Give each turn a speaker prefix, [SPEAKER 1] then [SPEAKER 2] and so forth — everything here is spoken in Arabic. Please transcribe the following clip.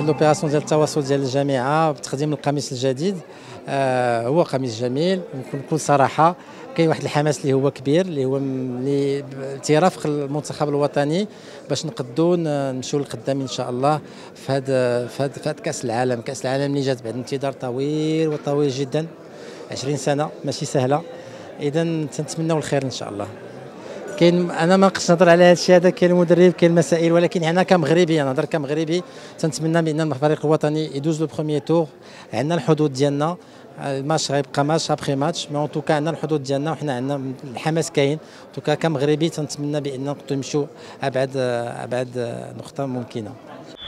[SPEAKER 1] هاد لوبيراسيون ديال التواصل ديال الجامعه بتقديم القميص الجديد. هو قميص جميل بكل صراحه. كاين واحد الحماس اللي هو كبير، اللي هو اللي تيرافق المنتخب الوطني باش نقدو نمشيو للقدام ان شاء الله في هاد كاس العالم. كاس العالم اللي جات بعد انتظار طويل وطويل جدا، 20 سنه ماشي سهله. اذا تنتمناو الخير ان شاء الله. كاين انا ما نقدرش نهضر على هذا الشيء هذا، كاين المدرب كاين المسائل، ولكن انا كمغربي، انا نهضر كمغربي، تنتمنى بان الفريق الوطني يدوز لو بروميي تور. عندنا الحدود ديالنا، الماتش غيبقى ماتش ابخي ماتش، مي اون توكا عندنا الحدود ديالنا وحنا عندنا الحماس كاين. توكا كمغربي تنتمنى بان نقدروا نمشيو ابعد نقطه ممكنه.